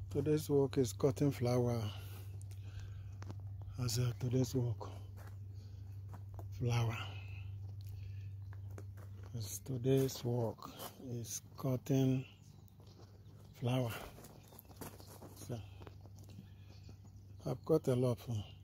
Today's work is cutting flower. As today's work, flower. As today's work is cutting flower. So I've got a lot.